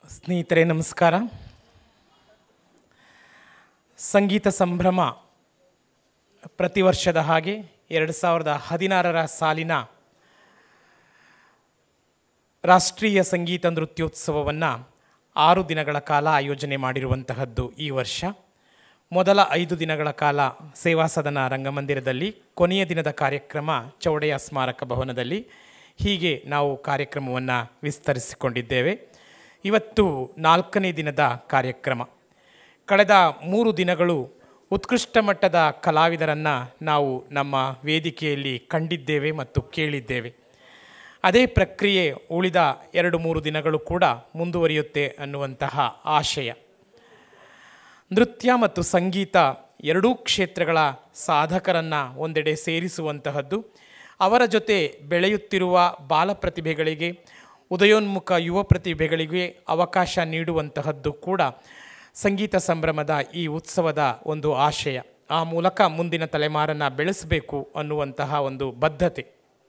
ಸ್ನೇಹಿತರೆ ನಮಸ್ಕಾರ. ಸಂಗೀತ ಸಂಭ್ರಮ ಪ್ರತಿ ವರ್ಷದ ಹಾಗೆ 2016ರ ಸಾಲಿನ ರಾಷ್ಟ್ರೀಯ ಸಂಗೀತ ನೃತ್ಯೋತ್ಸವವನ್ನು 6 ದಿನಗಳ ಕಾಲ ಆಯೋಜನೆ ಮಾಡಿರುವಂತಹದ್ದು. ಈ ವರ್ಷ ಮೊದಲ 5 ದಿನಗಳ ಕಾಲ ಸೇವಾಸದನ ರಂಗಮಂದಿರದಲ್ಲಿ, ಕೊನೆಯ ದಿನದ ಕಾರ್ಯಕ್ರಮ ಚೌಡೆಯ ಸ್ಮಾರಕ ಭವನದಲ್ಲಿ. ಹೀಗೆ ನಾವು ಕಾರ್ಯಕ್ರಮವನ್ನು ವಿಸ್ತರಿಸಿಕೊಂಡಿದ್ದೇವೆ. ಇವತ್ತು 4ನೇ ದಿನದ ಕಾರ್ಯಕ್ರಮ. ಕಳೆದ 3 ದಿನಗಳು ಉತ್ಕೃಷ್ಟ ಮಟ್ಟದ ಕಲಾವಿದರನ್ನು ನಾವು ನಮ್ಮ ವೇದಿಕೆಯಲ್ಲಿ ಕಂಡಿದ್ದೇವೆ ಮತ್ತು ಕೇಳಿದ್ದೇವೆ. ಅದೇ ಪ್ರಕ್ರಿಯೆ ಉಳಿದ 2-3 ದಿನಗಳು ಕೂಡ ಮುಂದುವರಿಯುತ್ತೆ ಅನ್ನುವಂತಹ ಆಶಯ. ನೃತ್ಯ ಮತ್ತು ಸಂಗೀತ ಎರಡೂ ಕ್ಷೇತ್ರಗಳ ಸಾಧಕರನ್ನು ಒಂದೆಡೆ ಸೇರಿಸುವಂತಹದ್ದು, ಅವರ ಜೊತೆ ಬೆಳೆಯುತ್ತಿರುವ ಬಾಲ ಪ್ರತಿಭೆಗಳಿಗೆ, ಉದಯೋನ್ಮುಖ ಯುವ ಪ್ರತಿಭೆಗಳಿಗೆ ಅವಕಾಶ ನೀಡುವಂತಹದ್ದು ಕೂಡ ಸಂಗೀತ ಸಂಭ್ರಮದ ಈ ಉತ್ಸವದ ಒಂದು ಆಶಯ. ಆ ಮೂಲಕ ಮುಂದಿನ ತಲೆಮಾರನ್ನು ಬೆಳೆಸಬೇಕು ಅನ್ನುವಂತಹ ಒಂದು ಬದ್ಧತೆ.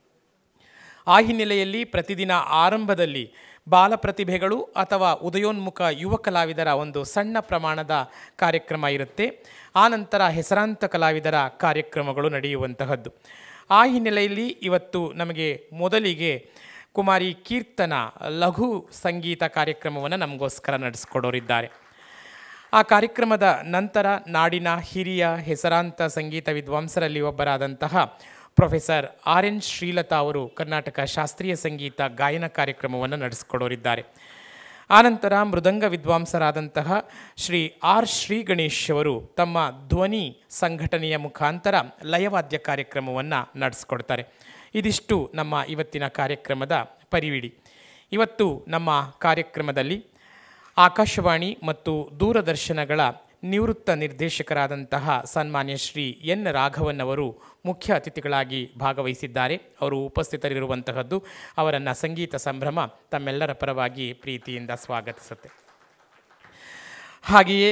ಆ ಹಿನ್ನೆಲೆಯಲ್ಲಿ ಪ್ರತಿದಿನ ಆರಂಭದಲ್ಲಿ ಬಾಲ ಪ್ರತಿಭೆಗಳು ಅಥವಾ ಉದಯೋನ್ಮುಖ ಯುವ ಕಲಾವಿದರ ಒಂದು ಸಣ್ಣ ಪ್ರಮಾಣದ ಕಾರ್ಯಕ್ರಮ ಇರುತ್ತೆ. ಆನಂತರ ಹೆಸರಾಂತ ಕಲಾವಿದರ ಕಾರ್ಯಕ್ರಮಗಳು ನಡೆಯುವಂತಹದ್ದು. ಆ ಹಿನ್ನೆಲೆಯಲ್ಲಿ ಇವತ್ತು ನಮಗೆ ಮೊದಲಿಗೆ ಕುಮಾರಿ ಕೀರ್ತನ ಲಘು ಸಂಗೀತ ಕಾರ್ಯಕ್ರಮವನ್ನು ನಮಗೋಸ್ಕರ ನಡೆಸ್ಕೊಡೋರಿದ್ದಾರೆ. ಆ ಕಾರ್ಯಕ್ರಮದ ನಂತರ ನಾಡಿನ ಹಿರಿಯ ಹೆಸರಾಂತ ಸಂಗೀತ ವಿದ್ವಾಂಸರಲ್ಲಿ ಒಬ್ಬರಾದಂತಹ ಪ್ರೊಫೆಸರ್ RN ಶ್ರೀಲತಾ ಅವರು ಕರ್ನಾಟಕ ಶಾಸ್ತ್ರೀಯ ಸಂಗೀತ ಗಾಯನ ಕಾರ್ಯಕ್ರಮವನ್ನು ನಡೆಸಿಕೊಡೋರಿದ್ದಾರೆ. ಆನಂತರ ಮೃದಂಗ ವಿದ್ವಾಂಸರಾದಂತಹ ಶ್ರೀ R ಶ್ರೀ ಗಣೇಶ್ ಅವರು ತಮ್ಮ ಧ್ವನಿ ಸಂಘಟನೆಯ ಮುಖಾಂತರ ಲಯವಾದ್ಯ ಕಾರ್ಯಕ್ರಮವನ್ನು ನಡೆಸ್ಕೊಡ್ತಾರೆ. ಇದಿಷ್ಟು ನಮ್ಮ ಇವತ್ತಿನ ಕಾರ್ಯಕ್ರಮದ ಪರಿವಿಡಿ. ಇವತ್ತು ನಮ್ಮ ಕಾರ್ಯಕ್ರಮದಲ್ಲಿ ಆಕಾಶವಾಣಿ ಮತ್ತು ದೂರದರ್ಶನಗಳ ನಿವೃತ್ತ ನಿರ್ದೇಶಕರಾದಂತಹ ಸನ್ಮಾನ್ಯ ಶ್ರೀ N ರಾಘವನ್ ಅವರು ಮುಖ್ಯ ಅತಿಥಿಗಳಾಗಿ ಭಾಗವಹಿಸಿದ್ದಾರೆ. ಅವರು ಉಪಸ್ಥಿತರಿರುವಂತಹದ್ದು. ಅವರನ್ನು ಸಂಗೀತ ಸಂಭ್ರಮ ತಮ್ಮೆಲ್ಲರ ಪರವಾಗಿ ಪ್ರೀತಿಯಿಂದ ಸ್ವಾಗತಿಸುತ್ತೆ. ಹಾಗೆಯೇ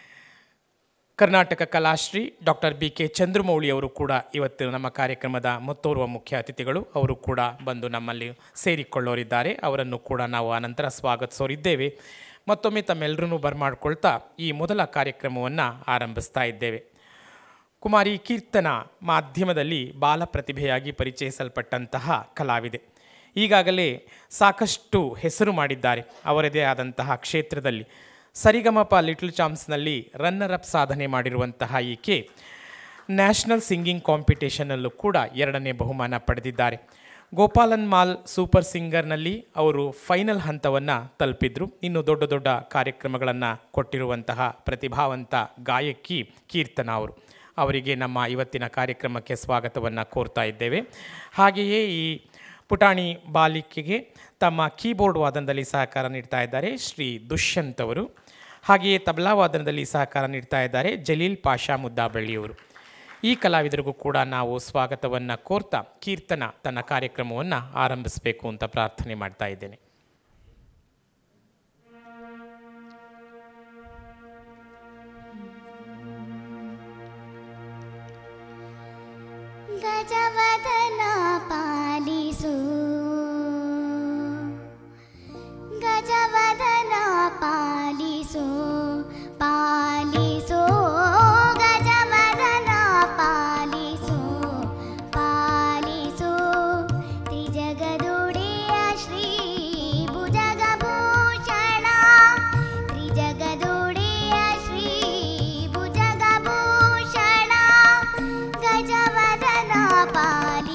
ಕರ್ನಾಟಕ ಕಲಾಶ್ರೀ ಡಾಕ್ಟರ್ BK ಚಂದ್ರಮೌಳಿ ಅವರು ಕೂಡ ಇವತ್ತು ನಮ್ಮ ಕಾರ್ಯಕ್ರಮದ ಮತ್ತೋರ್ವ ಮುಖ್ಯ ಅತಿಥಿಗಳು. ಅವರು ಕೂಡ ಬಂದು ನಮ್ಮಲ್ಲಿ ಸೇರಿಕೊಳ್ಳೋರಿದ್ದಾರೆ. ಅವರನ್ನು ಕೂಡ ನಾವು ಆನಂತರ ಸ್ವಾಗತಿಸೋರಿದ್ದೇವೆ. ಮತ್ತೊಮ್ಮೆ ತಮ್ಮೆಲ್ಲರೂ ಬರಮಾಡ್ಕೊಳ್ತಾ ಈ ಮೊದಲ ಕಾರ್ಯಕ್ರಮವನ್ನು ಆರಂಭಿಸ್ತಾ ಇದ್ದೇವೆ. ಕುಮಾರಿ ಕೀರ್ತನ ಮಾಧ್ಯಮದಲ್ಲಿ ಬಾಲ ಪ್ರತಿಭೆಯಾಗಿ ಪರಿಚಯಿಸಲ್ಪಟ್ಟಂತಹ ಕಲಾವಿದೆ. ಈಗಾಗಲೇ ಸಾಕಷ್ಟು ಹೆಸರು ಮಾಡಿದ್ದಾರೆ ಅವರದೇ ಆದಂತಹ ಕ್ಷೇತ್ರದಲ್ಲಿ. ಸರಿಗಮಪ ಲಿಟಲ್ ಚಾಂಪ್ಸ್ನಲ್ಲಿ ರನ್ನರ್ ಅಪ್ ಸಾಧನೆ ಮಾಡಿರುವಂತಹ ಈಕೆ ನ್ಯಾಷನಲ್ ಸಿಂಗಿಂಗ್ ಕಾಂಪಿಟೇಷನಲ್ಲೂ ಕೂಡ 2ನೇ ಬಹುಮಾನ ಪಡೆದಿದ್ದಾರೆ. ಗೋಪಾಲನ್ ಮಾಲ್ ಸೂಪರ್ ಸಿಂಗರ್ನಲ್ಲಿ ಅವರು ಫೈನಲ್ ಹಂತವನ್ನು ತಲುಪಿದ್ರು. ಇನ್ನು ದೊಡ್ಡ ದೊಡ್ಡ ಕಾರ್ಯಕ್ರಮಗಳನ್ನು ಕೊಟ್ಟಿರುವಂತಹ ಪ್ರತಿಭಾವಂತ ಗಾಯಕಿ ಕೀರ್ತನ ಅವರು. ಅವರಿಗೆ ನಮ್ಮ ಇವತ್ತಿನ ಕಾರ್ಯಕ್ರಮಕ್ಕೆ ಸ್ವಾಗತವನ್ನು ಕೋರ್ತಾ ಇದ್ದೇವೆ. ಹಾಗೆಯೇ ಈ ಪುಟಾಣಿ ಬಾಲಿಕೆಗೆ ತಮ್ಮ ಕೀಬೋರ್ಡ್ ವಾದನದಲ್ಲಿ ಸಹಕಾರ ನೀಡ್ತಾ ಇದ್ದಾರೆ ಶ್ರೀ ದುಷ್ಯಂತ್ ಅವರು. ಹಾಗೆಯೇ ತಬಲಾ ವಾದನದಲ್ಲಿ ಸಹಕಾರ ನೀಡ್ತಾ ಇದ್ದಾರೆ ಜಲೀಲ್ ಪಾಷಾ ಮುದ್ದಾಬಳ್ಳಿಯವರು. ಈ ಕಲಾವಿದರಿಗೂ ಕೂಡ ನಾವು ಸ್ವಾಗತವನ್ನು ಕೋರ್ತಾ ಕೀರ್ತನ ತನ್ನ ಕಾರ್ಯಕ್ರಮವನ್ನು ಆರಂಭಿಸಬೇಕು ಅಂತ ಪ್ರಾರ್ಥನೆ ಮಾಡ್ತಾ ಇದ್ದೇನೆ. ಗಜವದನ ಪಾಲಿಸು, ಗಜವದನ ಪಾಲಿಸು, ಪಾಲಿಸು ಗಜವದನ ಪಾಲಿಸು, ಪಾಲಿಸು ತ್ರಿಜಗದುಡಿಯ ಶ್ರೀ ಭುಜಗಭೂಷಣ, ತ್ರಿಜಗದುಡಿಯ ಶ್ರೀ ಭುಜಗಭೂಷಣ, ಗಜವದನ ಪಾಲಿಸು.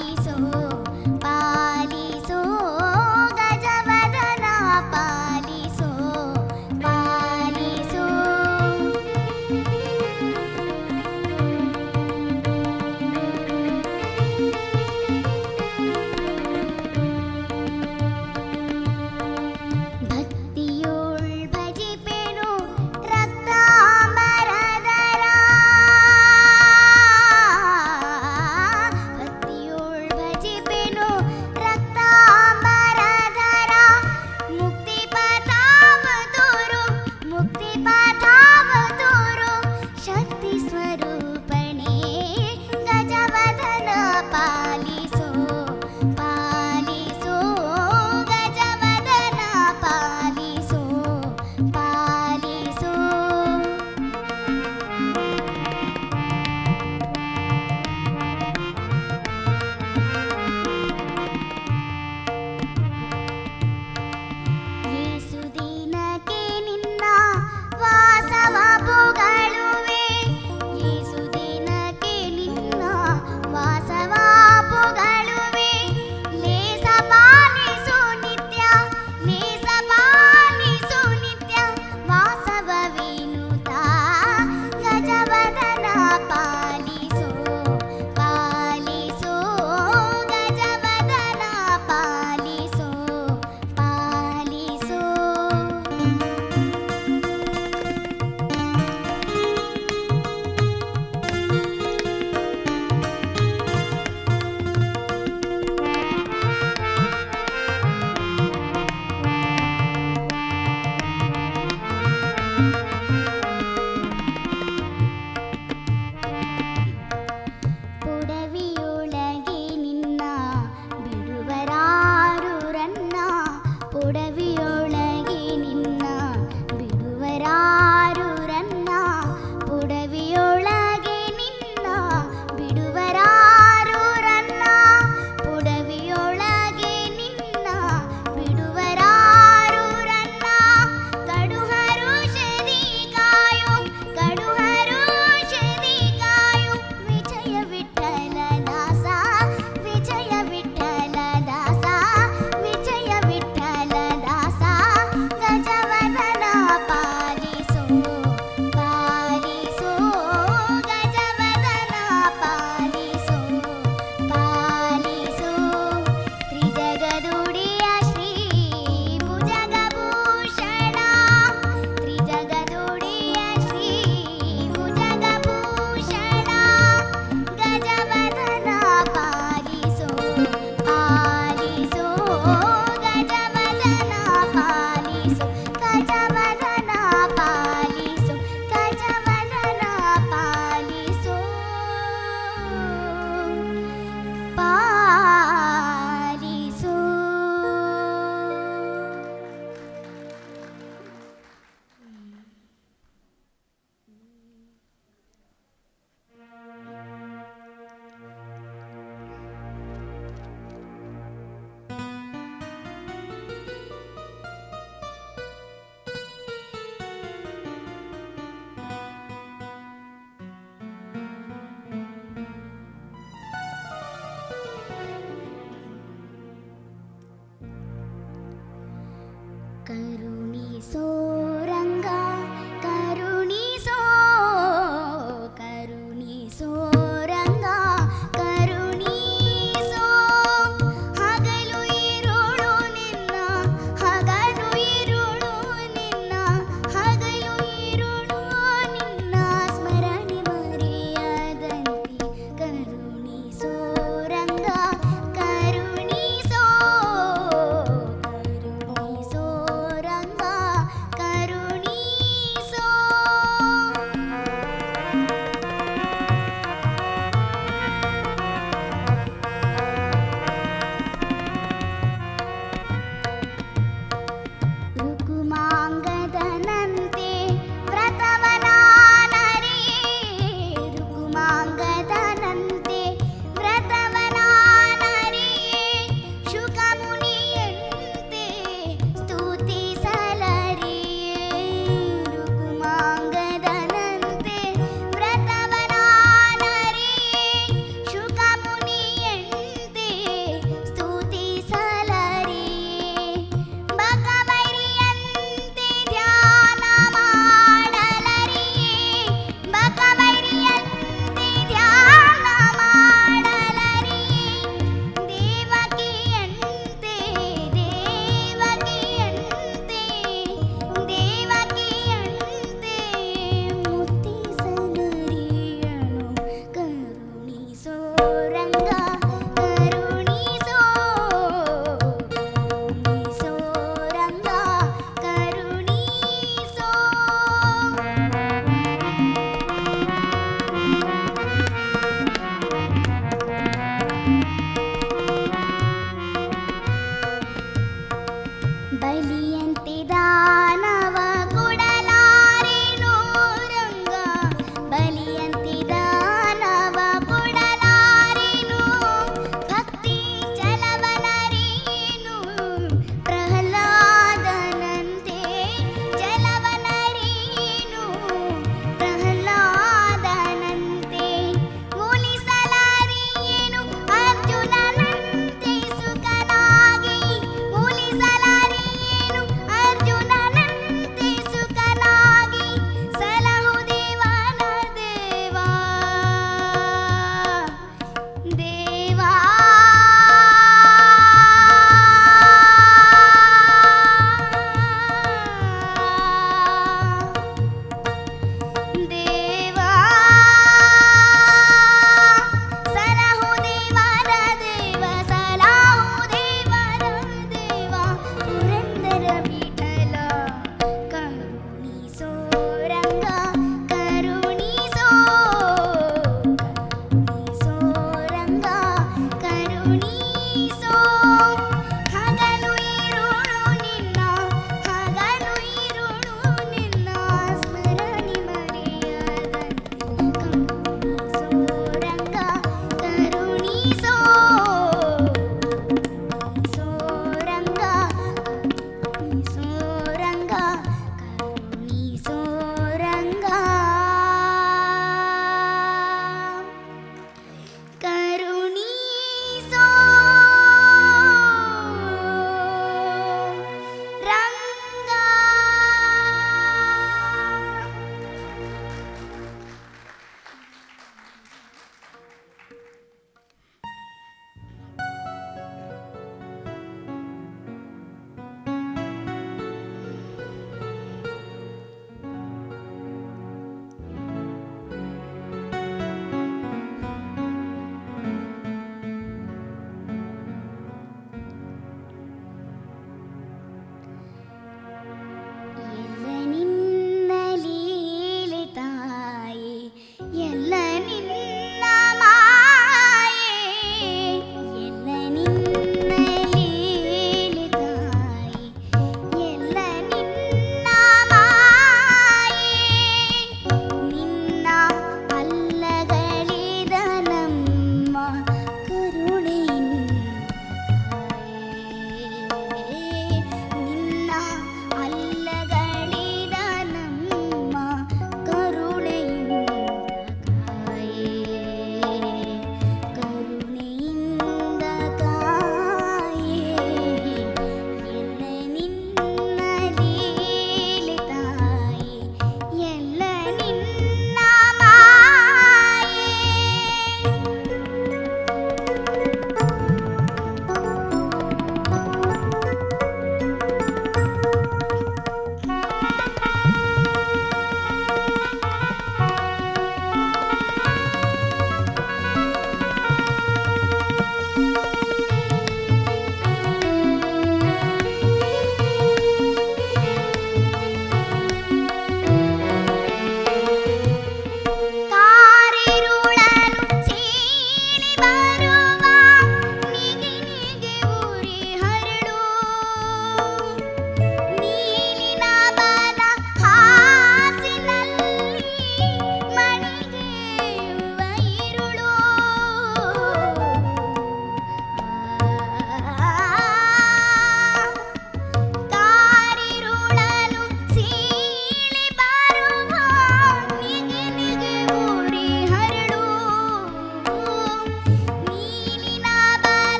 ರಂಗ ಕರುಣೀಸೋ ಹಗಲು ಇರುಳು ನಿನ್ನ ಹಗಲು ಇರುಳು ನಿನ್ನ ಹಗಲು ಇರುಳು ನಿನ್ನ ಸ್ಮರಣೆ ಮರೆಯದಂತೆ ಕರುಣೀಸೋ ರಂಗ ಕರುಣೀಸೋ ಕರುಣೀಸೋ ರಂಗ ಕರುಣೀಸೋ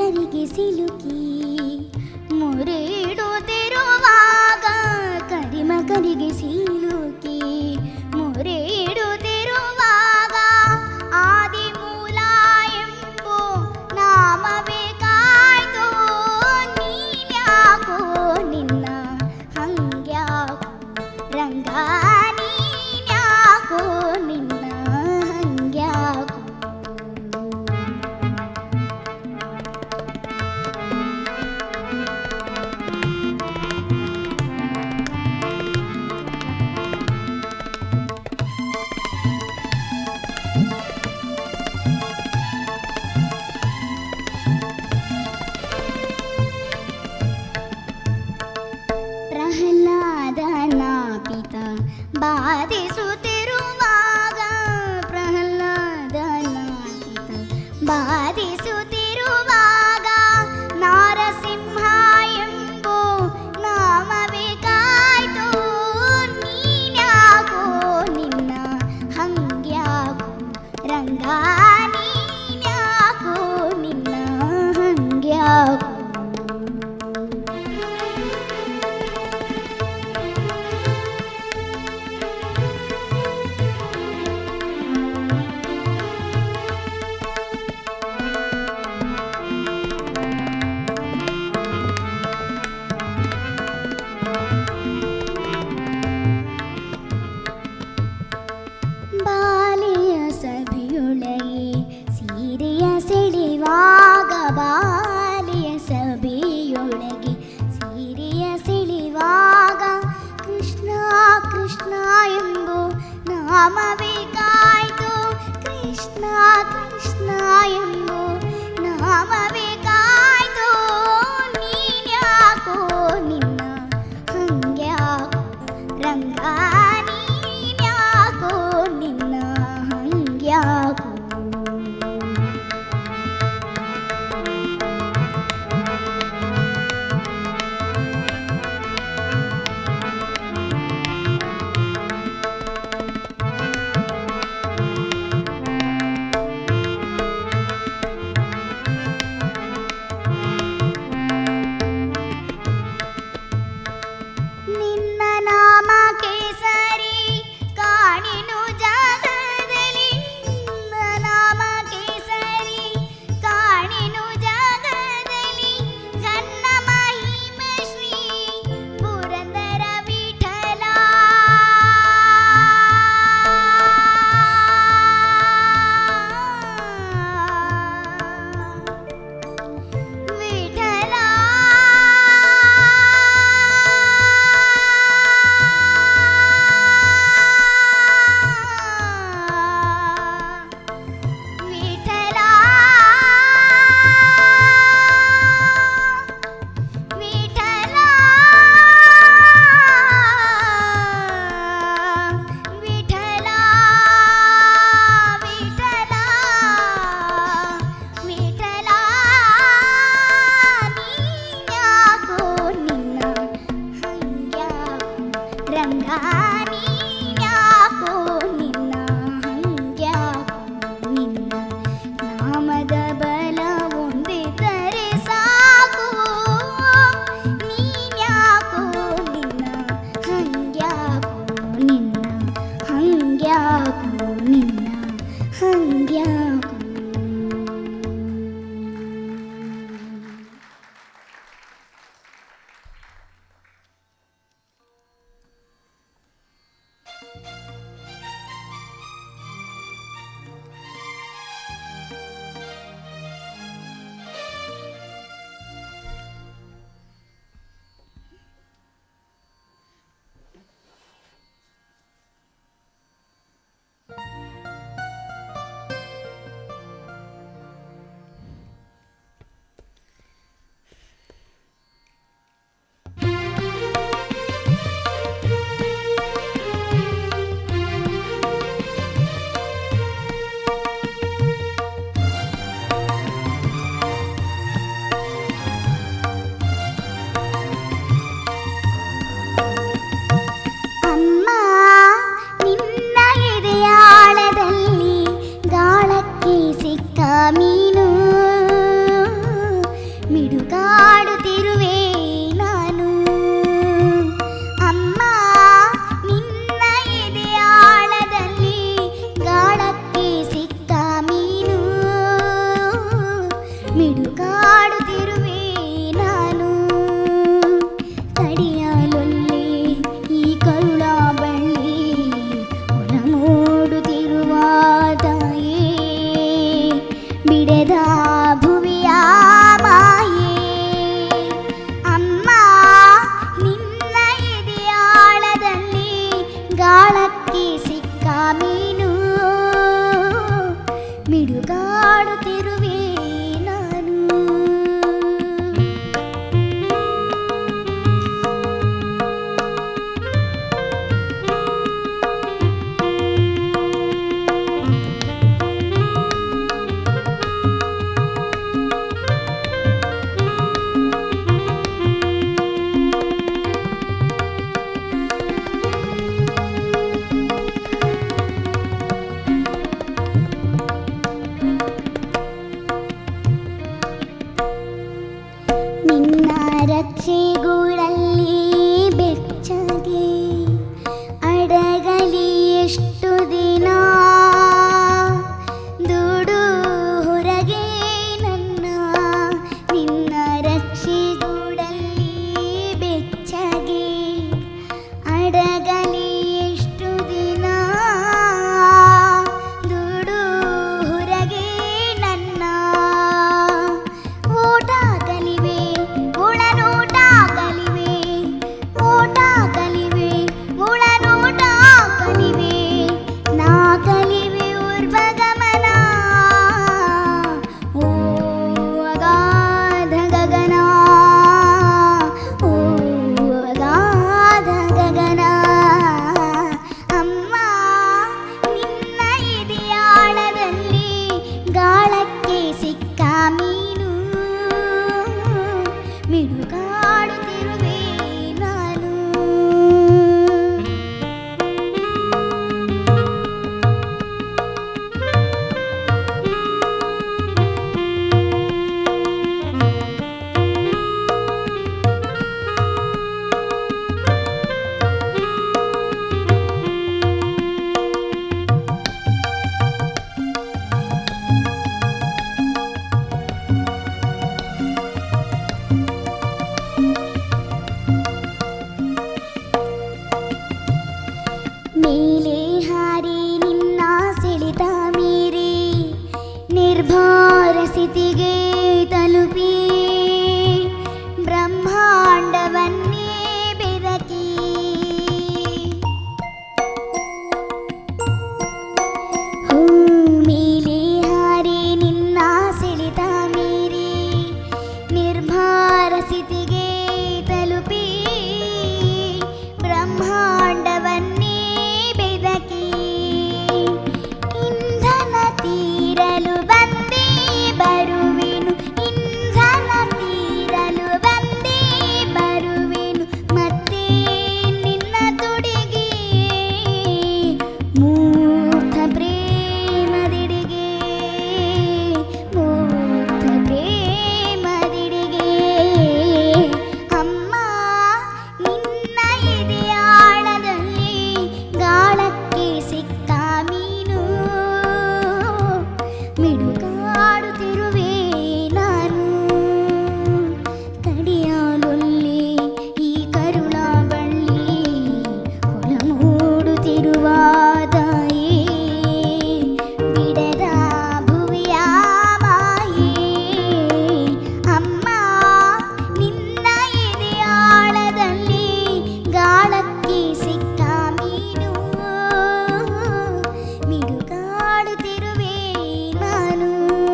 ಕರಿಗೆ ಸಿಲುಕಿ ಮುರಿಡುತ್ತಿರುವಾಗ ಕರಿಗೆ ಸಿಲುಕಿ ಮುರಿಡುತ್ತಿರುವಾಗ ಆದಿಮೂಲ ಎಂಬೋ ನಾಮವೇ ಕಾಯ್ದು ನೀನ್ಯಾಕೋ ನಿನ್ನ ಹಂಗ್ಯಾಕೋ ರಂಗ ನೀನ್ಯಾಕೋ ನಿನ್ನ ಹಂಗ್ಯಾಕೋ ಪ್ರಹ್ಲಾದನ ಪಿತ ಬಾಧಿಸುತ್ತಿರುವಾಗ ಪ್ರಹ್ಲಾದನ ಪಿತ ಬಾಧಿಸುತ್ತಿರುವಾಗ ನಾರಸಿಂಹ ಎಂಬೋ ನಾಮವೇ ಕಾಯ್ದು ನೀನ್ಯಾಕೋ ನಿನ್ನ ಹಂಗ್ಯಾಕೋ ರಂಗ ನೀನ್ಯಾಕೋ ನಿನ್ನ ಹಂಗ್ಯಾಕೋ ಬಾಲೆಯ ಸಭೆಯೊಳಗೆ ಸೀರೆಯ ಸೆಳೆವಾಗ ಬಾಲೆಯ ಸಭೆಯೊಳಗೆ ಸೀರೆಯ ಸೆಳೆವಾಗ ಕೃಷ್ಣ ಕೃಷ್ಣ ಎಂಬೋ ನಾಮವೇ ಕಾಯ್ತು ಕೃಷ್ಣ ಕೃಷ್ಣ ಎಂಬೋ ನಾಮವೇ ಕಾಯ್ತು ನೀನ್ಯಾಕೋ ನಿನ್ನ ಹಂಗ್ಯಾಕೋ ರಂಗ ನೀನ್ಯಾಕೋ ನಿನ್ನ ಹಂಗ್ಯಾಕೋ ನಿನ್ನ ನಾಮ ಕೇಸರಿ ಕಾಣಿನು ಜಗದಲ್ಲಿ ನಿನ್ನ ನಾಮ ಕೇಸರಿ ಕಾಣಿನು ಜಗದಲ್ಲಿ ಘನ್ನ ಮಹಿಮೆ ಶ್ರೀ ಪುರಂದರ ವಿಠಲ ವಿಠಲ ವಿಠಲ ವಿಠಲ ವಿಠಲ ವಿಠಲ ವಿಠಲ ನೀನ್ಯಾಕೋ ನಿನ್ನ ಹಂಗ್ಯಾಕೋ ರಂಗ ನೀನ್ಯಾಕೋ ನಿನ್ನ ಹಂಗ್ಯಾಕೋ ನಿನ್ನ ನಾಮದ ಬಲ ಹೊಂದಿದ್ದರೆ ಸಾಕು ನೀನ್ಯಾಕೋ ನಿನ್ನ ಹಂಗ್ಯಾಕೋ ನಿನ್ನ ಹಂಗ್ಯಾಕೋ ನಿನ್ನ ಹಂಗ್ಯಾಕೋ ಮೀನು ಮಿಡುಗಾಡುತ್ತಿರುವೆ ನಾನು. ಮೇಲೆ ಹಾರಿ ನಿನ್ನ ಸೆಳೆತ ಮೀರಿ ನಿರ್ಭರ ಸ್ಥಿತಿಗೆ ತಲುಪಿ ಬ್ರಹ್ಮಾಂಡವನ್ನೇ ಬೆದಕಿ ಮೇಲೆ ಹಾರಿ ನಿನ್ನ ಸೆಳೆತ ಮೀರಿ ನಿರ್ಭರ ಸ್ಥಿತಿಗೆ ತಲುಪಿ ಬ್ರಹ್ಮಾಂಡವನ್ನೇ ಬೆದಕಿ ಇಂಧನ ತೀರಲು ಬಂದೇ ಬರುವೆನು, ಇಂಧನ ತೀರಲು ಬಂದೇ ಬರುವೆನು ಮತ್ತೆ ನಿನ್ನ ತುಡಿಗೆ ಮೂರ್ಖ ಪ್ರೇಮದಿಡಿಗೆ, ಮೂರ್ಖ ಪ್ರೇಮದಿಡಿಗೆ. ಅಮ್ಮ ನಿನ್ನ ಎದೆಯಾಳದಲ್ಲಿ ಗಾಳಕ್ಕೆ ಸಿಕ್ಕ ಮೀನು ಮಿಡುಗಾಡುತ್ತಿರುವೆ ನಾನು. ಕಡಿಯಾಲೊಲ್ಲಿ ಈ ಕರುಣ ಬಳ್ಳಿ ಹೊಲ ಮೂಡುತ್ತಿರುವ ತಾಯಿ ಬಿಡದ ಭುವಿಯ ಮಾಯೆ. ಅಮ್ಮ ನಿನ್ನ ಎದೆಯಾಳದಲ್ಲಿ ಗಾಳಕ್ಕೆ ಸಿಕ್ಕ ಮೀನು ಮಿಡುಗಾಡುತ್ತಿರುವೆ ನಾನು,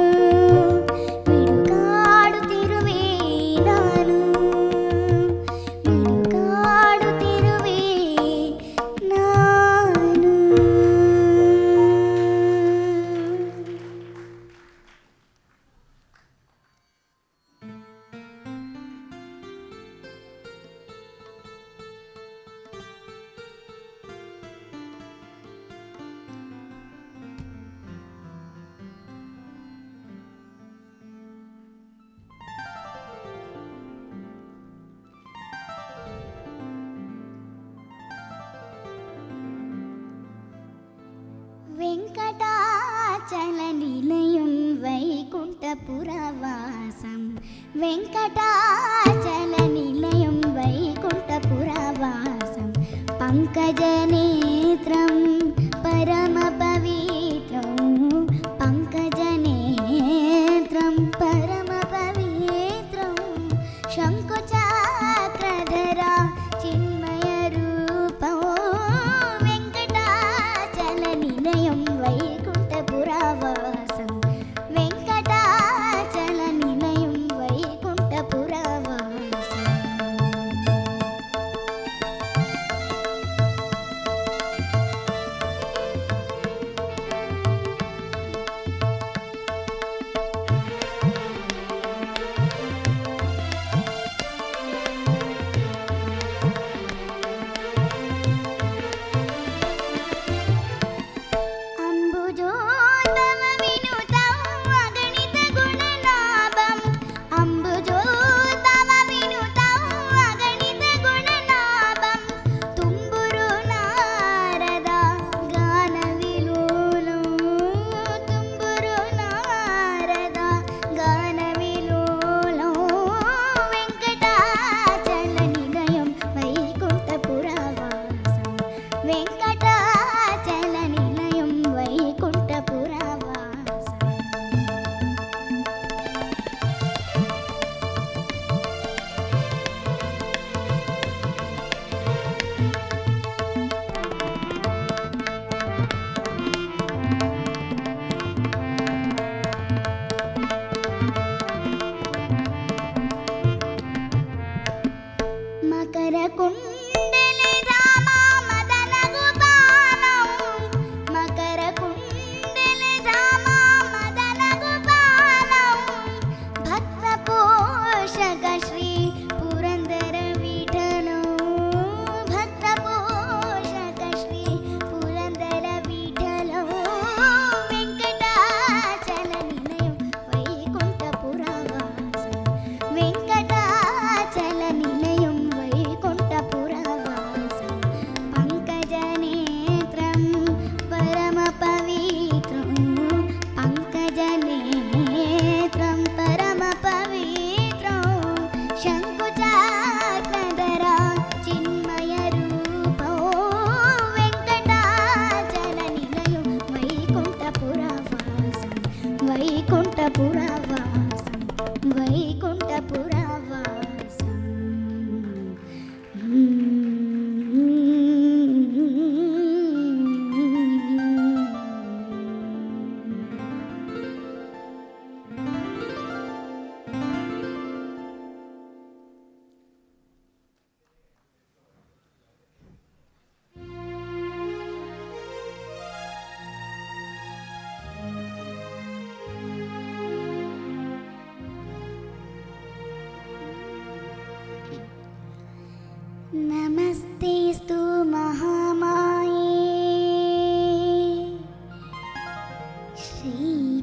ಮಿಡುಗಾಡುತ್ತಿರುವೆ ನಾನು, ಮಿಡುಗಾಡುತ್ತಿರುವೆ ನಾನು. వెంకటాచలనిలయం వైకుంఠపురవాసం, వెంకటాచలనిలయం వైకుంఠపురవాసం పంకజనేత్రం పరమపవిత్రం, పంకజనేత్రం పరమపవిత్రం శంకుచక్రధర చిన్మయ రూపం వెంకటాచలనిలయం వైకుంఠపురవాసం, వెంకటాచలనిలయం వైకుంఠపురవాసం.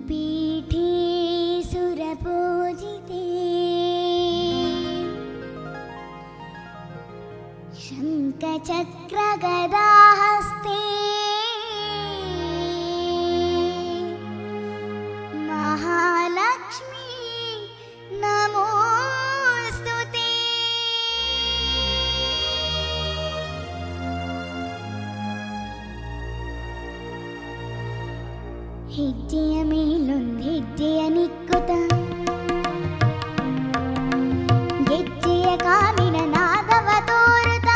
पीठे सुरपूजिते शङ्खचक्रगदाहस्ते महालक्ष्मी नमोऽस्तु ते। ಹೆಜ್ಜೆಯ ಮೇಲೊಂದು ಹೆಜ್ಜೆಯ ನಿಕ್ಕುತ ಗೆಜ್ಜೆಯ ಕಾಲಿನ ನಾದವ ತೋರುತ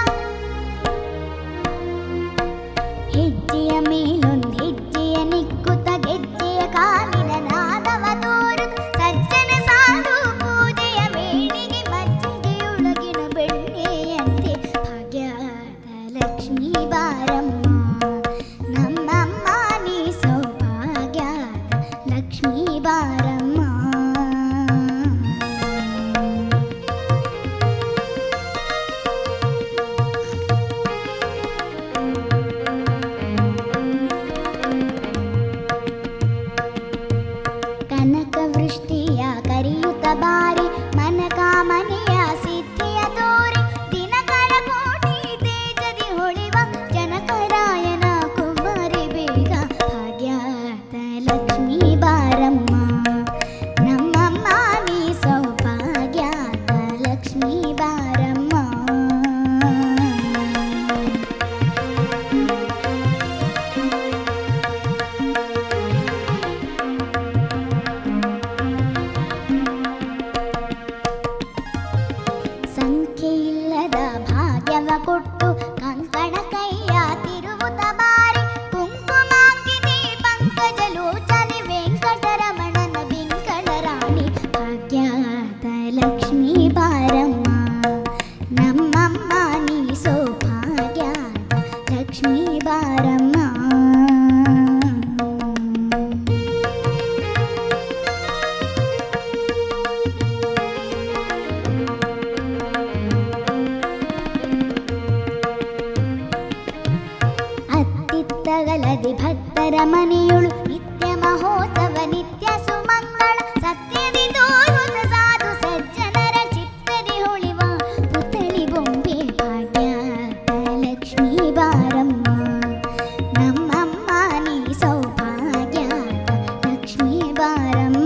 ಹೆಜ್ಜೆಯ ಮೇಲೊಂದು ಹೆಜ್ಜೆಯ ನಿಕ್ಕುತ ಗೆಜ್ಜೆಯ ಕಾಲಿನ ನಾದವ ತೋರುತ ಸಜ್ಜನ ಸಾಧು ಪೂಜೆಯ ವೇಳೆಗೆ ಮಜ್ಜಿಗೆಯೊಳಗಿನ ಬೆಣ್ಣೆಯಂತೆ ಭಾಗ್ಯದ ಲಕ್ಷ್ಮೀ ಬಾರಮ್ಮ ನಮ್ಮಮ್ಮ ನೀ ಸೌಭಾಗ್ಯದ ಲಕ್ಷ್ಮೀ ಬಾರಮ್ಮ. ಕನಕವೃಷ್ಟಿಯ ಕರಿಯುತ್ತ ಬಾರಿ ಮನಕಾಮನೆಯ ಸಿದ್ಧಿಯ ತೋರಿ ದಿನಕರ ಕೋಟಿ ತೇಜದಿ ಹೊಳಿವ ಜನಕರಾಯನ ಕುಮಾರಿ ಬೇಗ ಭಾಗ್ಯದ ಲಕ್ಷ್ಮೀ ಬಾರಮ್ಮ ನಮ್ಮಮ್ಮ ನೀ ಸೌಭಾಗ್ಯದ ಲಕ್ಷ್ಮೀ ಬಾರಮ್ಮ. ಸಂಖ್ಯೆಯಿಲ್ಲದ ಭಾಗ್ಯವ ಕೊಟ್ಟು ಕಂಕಣ ಕೈಯ ತಿರುವುತ ಬಾರಿ ಕುಂಕುಮಾಂಕಿನಿ ಪಂಕಜ ಲೋಚನೆ ವೆಂಕಟರಮಣನ ಬಿಂಕಳ ರಾಣಿ ಭಾಗ್ಯದ ಲಕ್ಷ್ಮೀ ಬಾರಮ್ಮ ನಮ್ಮಮ್ಮ ನೀ ಸೌಭಾಗ್ಯದ ಲಕ್ಷ್ಮೀ ಬಾರಮ್ಮ. ಅತ್ತಿತ್ತಗಲದೆ ಭಕ್ತರ ಮನೆಯೊಳು ನಿತ್ಯ ಮಹೋತ್ಸವ ನಿತ್ಯ ಸುಮಂಗಳ ಸತ್ಯದಿ ತೋರುತ ಸಾಧು ಸಜ್ಜನರ ಚಿತ್ತದಿ ಹೊಳಿವ ಪುತ್ಥಳಿ ಬೊಂಬೆ ಭಾಗ್ಯದ ಲಕ್ಷ್ಮೀ ಬಾರಮ್ಮ ನಮ್ಮಮ್ಮ ನೀ ಸೌಭಾಗ್ಯದ ಲಕ್ಷ್ಮೀ ಬಾರಮ್ಮ.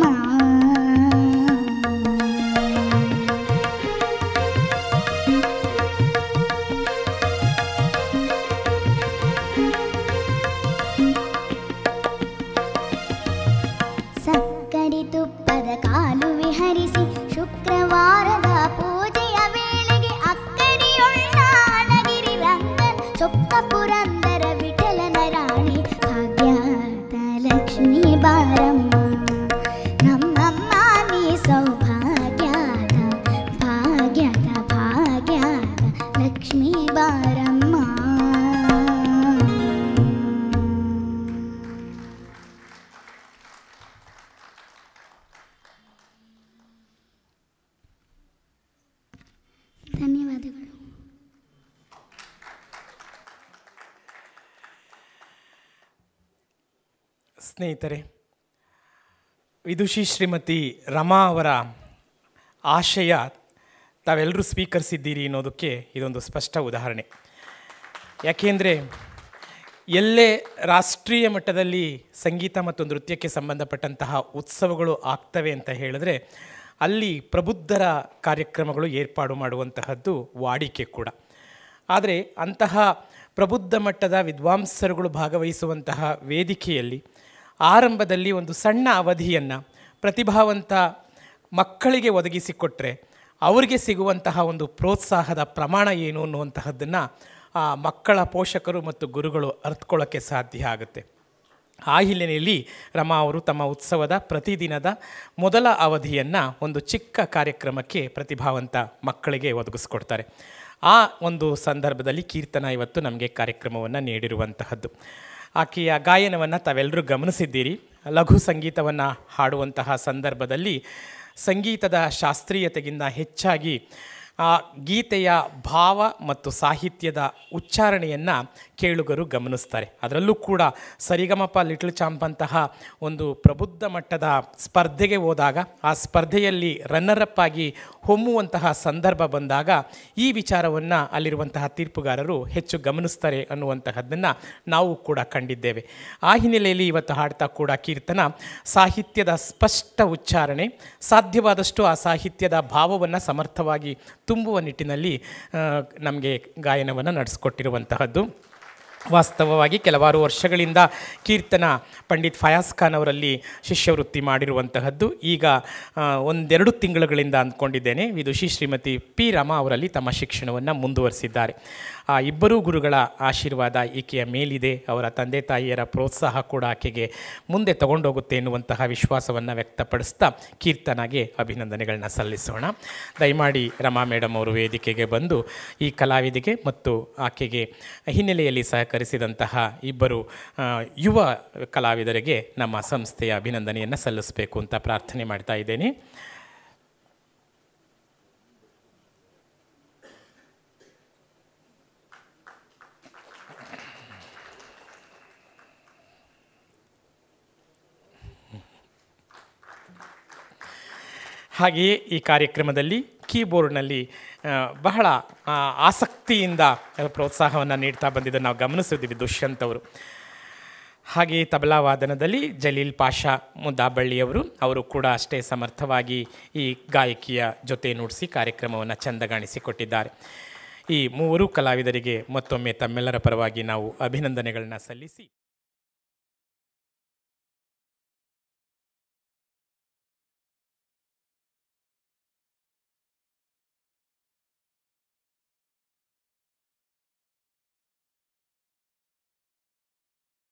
ಸಕ್ಕರೆ ತುಪ್ಪದ ಕಾಲು ವಿಹರಿಸಿ ಶುಕ್ರವಾರದ ಪೂಜೆಯ ವೇಳೆಗೆ ಅಕ್ಕರಿಯೊಳ್ಳ ಅಣಗಿರಿ ರಂಗನ್ ಸೊಕ್ಕ ಪುರಂದರ ವಿಠಲನ ರಾಣಿ ಭಾಗ್ಯದ ಲಕ್ಷ್ಮೀ ಬಾರಮ್ಮ ನಮ್ಮಮ್ಮ ನೀ ಸೌಭಾಗ್ಯದ ಭಾಗ್ಯದ ಭಾಗ್ಯದ ಲಕ್ಷ್ಮೀ ಬಾರಮ್ಮ. ಧನ್ಯವಾದಗಳು. ಸ್ನೇಹಿತರೆ, ವಿದುಷಿ ಶ್ರೀಮತಿ ರಮಾ ಅವರ ಆಶಯ ತಾವೆಲ್ಲರೂ ಸ್ವೀಕರಿಸಿದ್ದೀರಿ ಅನ್ನೋದಕ್ಕೆ ಇದೊಂದು ಸ್ಪಷ್ಟ ಉದಾಹರಣೆ. ಯಾಕೆಂದರೆ ಎಲ್ಲೇ ರಾಷ್ಟ್ರೀಯ ಮಟ್ಟದಲ್ಲಿ ಸಂಗೀತ ಮತ್ತು ನೃತ್ಯಕ್ಕೆ ಸಂಬಂಧಪಟ್ಟಂತಹ ಉತ್ಸವಗಳು ಆಗ್ತವೆ ಅಂತ ಹೇಳಿದ್ರೆ ಅಲ್ಲಿ ಪ್ರಬುದ್ಧರ ಕಾರ್ಯಕ್ರಮಗಳು ಏರ್ಪಾಡು ಮಾಡುವಂತಹದ್ದು ವಾಡಿಕೆ ಕೂಡ. ಆದರೆ ಅಂತಹ ಪ್ರಬುದ್ಧ ಮಟ್ಟದ ವಿದ್ವಾಂಸರುಗಳು ಭಾಗವಹಿಸುವಂತಹ ವೇದಿಕೆಯಲ್ಲಿ ಆರಂಭದಲ್ಲಿ ಒಂದು ಸಣ್ಣ ಅವಧಿಯನ್ನು ಪ್ರತಿಭಾವಂತ ಮಕ್ಕಳಿಗೆ ಒದಗಿಸಿಕೊಟ್ರೆ ಅವರಿಗೆ ಸಿಗುವಂತಹ ಒಂದು ಪ್ರೋತ್ಸಾಹದ ಪ್ರಮಾಣ ಏನು ಅನ್ನುವಂತಹದ್ದನ್ನು ಆ ಮಕ್ಕಳ ಪೋಷಕರು ಮತ್ತು ಗುರುಗಳು ಅರ್ಥಕೊಳ್ಳೋಕ್ಕೆ ಸಾಧ್ಯ ಆಗುತ್ತೆ. ಆ ಹಿನ್ನೆಲೆಯಲ್ಲಿ ರಮಾ ಅವರು ತಮ್ಮ ಉತ್ಸವದ ಪ್ರತಿದಿನದ ಮೊದಲ ಅವಧಿಯನ್ನು ಒಂದು ಚಿಕ್ಕ ಕಾರ್ಯಕ್ರಮಕ್ಕೆ ಪ್ರತಿಭಾವಂತ ಮಕ್ಕಳಿಗೆ ಒದಗಿಸ್ಕೊಡ್ತಾರೆ. ಆ ಒಂದು ಸಂದರ್ಭದಲ್ಲಿ ಕೀರ್ತನ ಇವತ್ತು ನಮಗೆ ಕಾರ್ಯಕ್ರಮವನ್ನು ನೀಡಿರುವಂತಹದ್ದು. ಆಕೆಯ ಗಾಯನವನ್ನು ತಾವೆಲ್ಲರೂ ಗಮನಿಸಿದ್ದೀರಿ. ಲಘು ಸಂಗೀತವನ್ನು ಹಾಡುವಂತಹ ಸಂದರ್ಭದಲ್ಲಿ ಸಂಗೀತದ ಶಾಸ್ತ್ರೀಯತೆಗಿಂತ ಹೆಚ್ಚಾಗಿ ಆ ಗೀತೆಯ ಭಾವ ಮತ್ತು ಸಾಹಿತ್ಯದ ಉಚ್ಚಾರಣೆಯನ್ನು ಕೇಳುಗರು ಗಮನಿಸ್ತಾರೆ. ಅದರಲ್ಲೂ ಕೂಡ ಸರಿಗಮಪ ಲಿಟಲ್ ಚಾಂಪ್ ಅಂತಹ ಒಂದು ಪ್ರಬುದ್ಧ ಮಟ್ಟದ ಸ್ಪರ್ಧೆಗೆ ಹೋದಾಗ ಆ ಸ್ಪರ್ಧೆಯಲ್ಲಿ ರನ್ನರಪ್ ಆಗಿ ಹೊಮ್ಮುವಂತಹ ಸಂದರ್ಭ ಬಂದಾಗ ಈ ವಿಚಾರವನ್ನು ಅಲ್ಲಿರುವಂತಹ ತೀರ್ಪುಗಾರರು ಹೆಚ್ಚು ಗಮನಿಸ್ತಾರೆ ಅನ್ನುವಂತಹದ್ದನ್ನು ನಾವು ಕೂಡ ಕಂಡಿದ್ದೇವೆ. ಆ ಹಿನ್ನೆಲೆಯಲ್ಲಿ ಇವತ್ತು ಹಾಡ್ತಾ ಕೂಡ ಕೀರ್ತನ ಸಾಹಿತ್ಯದ ಸ್ಪಷ್ಟ ಉಚ್ಚಾರಣೆ, ಸಾಧ್ಯವಾದಷ್ಟು ಆ ಸಾಹಿತ್ಯದ ಭಾವವನ್ನು ಸಮರ್ಥವಾಗಿ ತುಂಬುವ ನಿಟ್ಟಿನಲ್ಲಿ ನಮಗೆ ಗಾಯನವನ್ನು ನಡೆಸಿಕೊಟ್ಟಿರುವಂತಹದ್ದು. ವಾಸ್ತವವಾಗಿ ಕೆಲವಾರು ವರ್ಷಗಳಿಂದ ಕೀರ್ತನ ಪಂಡಿತ್ ಫಯಾಜ್ ಖಾನ್ ಅವರಲ್ಲಿ ಶಿಷ್ಯವೃತ್ತಿ ಮಾಡಿರುವಂತಹದ್ದು. ಈಗ ಒಂದೆರಡು ತಿಂಗಳುಗಳಿಂದ ಅಂದ್ಕೊಂಡಿದ್ದೇನೆ ವಿದುಷಿ ಶ್ರೀಮತಿ ಪಿ ರಮಾ ಅವರಲ್ಲಿ ತಮ್ಮ ಶಿಕ್ಷಣವನ್ನು ಮುಂದುವರಿಸಿದ್ದಾರೆ. ಆ ಇಬ್ಬರೂ ಗುರುಗಳ ಆಶೀರ್ವಾದ ಈಕೆಯ ಮೇಲಿದೆ. ಅವರ ತಂದೆ ತಾಯಿಯರ ಪ್ರೋತ್ಸಾಹ ಕೂಡ ಆಕೆಗೆ ಮುಂದೆ ತಗೊಂಡೋಗುತ್ತೆ ಎನ್ನುವಂತಹ ವಿಶ್ವಾಸವನ್ನು ವ್ಯಕ್ತಪಡಿಸ್ತಾ ಕೀರ್ತನಾಗೆ ಅಭಿನಂದನೆಗಳನ್ನ ಸಲ್ಲಿಸೋಣ. ದಯಮಾಡಿ ರಮಾ ಮೇಡಮ್ ಅವರು ವೇದಿಕೆಗೆ ಬಂದು ಈ ಕಲಾವಿದಿಗೆ ಮತ್ತು ಆಕೆಗೆ ಹಿನ್ನೆಲೆಯಲ್ಲಿ ಸಹಕರಿಸಿದಂತಹ ಇಬ್ಬರು ಯುವ ಕಲಾವಿದರಿಗೆ ನಮ್ಮ ಸಂಸ್ಥೆಯ ಅಭಿನಂದನೆಯನ್ನು ಸಲ್ಲಿಸಬೇಕು ಅಂತ ಪ್ರಾರ್ಥನೆ ಮಾಡ್ತಾ ಇದ್ದೇನೆ. ಹಾಗೆಯೇ ಈ ಕಾರ್ಯಕ್ರಮದಲ್ಲಿ ಕೀಬೋರ್ಡ್ನಲ್ಲಿ ಬಹಳ ಆಸಕ್ತಿಯಿಂದ ಪ್ರೋತ್ಸಾಹವನ್ನು ನೀಡ್ತಾ ಬಂದಿದ್ದನ್ನು ನಾವು ಗಮನಿಸಿದ್ದೀವಿ ದುಷ್ಯಂತ್ ಅವರು. ಹಾಗೆಯೇ ತಬಲಾ ವಾದನದಲ್ಲಿ ಜಲೀಲ್ ಪಾಷಾ ಮುದ್ದಾಬಳ್ಳಿಯವರು ಅವರು ಕೂಡ ಅಷ್ಟೇ ಸಮರ್ಥವಾಗಿ ಈ ಗಾಯಕಿಯ ಜೊತೆ ನುಡಿಸಿ ಕಾರ್ಯಕ್ರಮವನ್ನು ಚೆಂದಗಾಣಿಸಿಕೊಟ್ಟಿದ್ದಾರೆ. ಈ ಮೂವರು ಕಲಾವಿದರಿಗೆ ಮತ್ತೊಮ್ಮೆ ತಮ್ಮೆಲ್ಲರ ಪರವಾಗಿ ನಾವು ಅಭಿನಂದನೆಗಳನ್ನ ಸಲ್ಲಿಸಿ